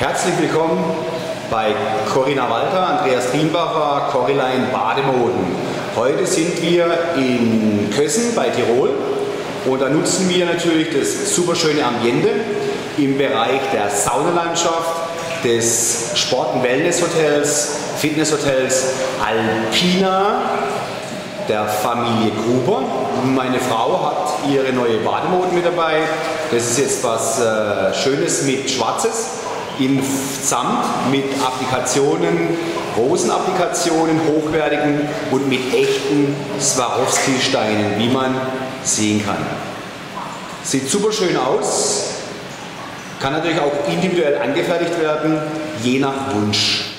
Herzlich willkommen bei Corinna Walter, Andreas Triembacher, Coriline Bademoden. Heute sind wir in Kössen bei Tirol und da nutzen wir natürlich das super schöne Ambiente im Bereich der Saunalandschaft, des Sport- und Wellnesshotels, Fitnesshotels Alpina der Familie Gruber. Meine Frau hat ihre neue Bademoden mit dabei. Das ist jetzt was Schönes mit Schwarzes in Samt mit Applikationen, Rosenapplikationen, hochwertigen und mit echten Swarovski-Steinen, wie man sehen kann. Sieht super schön aus, kann natürlich auch individuell angefertigt werden, je nach Wunsch.